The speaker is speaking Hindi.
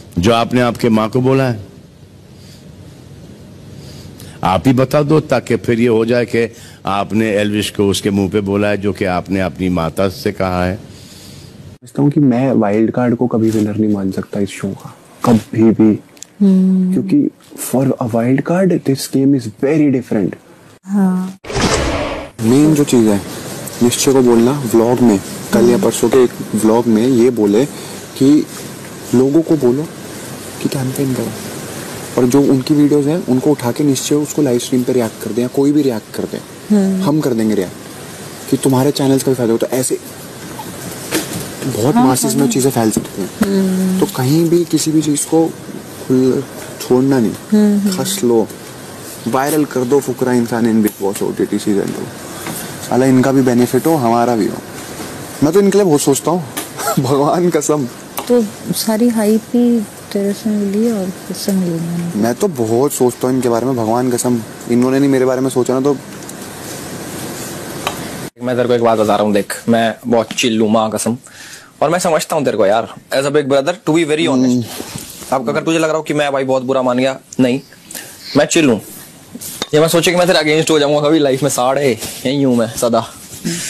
जो आपने आपके माँ को बोला है? आप ही बता दो, ताकि फिर ये हो जाए कि आपने एल्विश को उसके मुंह पे बोला है जो कि आपने अपनी माता से कहा है। समझता हूँ कि मैं वाइल्ड कार्ड को कभी विनर नहीं मान सकता इस शो का, कभी भी। क्योंकि for a wild card this game is very different. हाँ। मेन जो चीज है, निश्चय को बोलना व्लॉग में, कल या परसों के एक व्लॉग में ये बोले कि लोगों को बोलो कि कैंपेन करो, और जो उनकी वीडियोस हैं उनको उठा के निश्चय उसको लाइव स्ट्रीम पे रिएक्ट कर दें, या कोई भी रिएक्ट कर दे, हम कर देंगे रिएक्ट, कि तुम्हारे चैनल्स का भी फायदा हो। तो ऐसे बहुत मासेस में चीजें फैल सकती हैं। तो कहीं भी किसी भी चीज को छोड़ना नहीं, खस लो, वायरल कर दो फुकरा इंसान इन बिग बॉस OTT सीजन 2। साला इनका भी बेनिफिट हो, हमारा भी हो। मैं तो इनके लिए बहुत सोचता हूँ भगवान कसम। तो सारी हाइप ही तेरे से मिली और किससे मिली? मैं तो बहुत सोचता हूँ इनके बारे में, भगवान कसम। इन्होंने नहीं मेरे बारे में सोचा ना तो। मैं तेरे को एक बात बता रहा हूँ, देख मैं बहुत चिल्लू माँ कसम, और मैं समझता हूँ तेरे को यार as a big brother, to be very honest. अब अगर तुझे लग रहा हो कि मैं भाई बहुत बुरा मान गया, नहीं, मैं चिल हूँ। ये मैं सोचे कि मैं तेरे अगेंस्ट हो जाऊंगा कभी लाइफ में, साढ़े यही हूँ मैं सदा।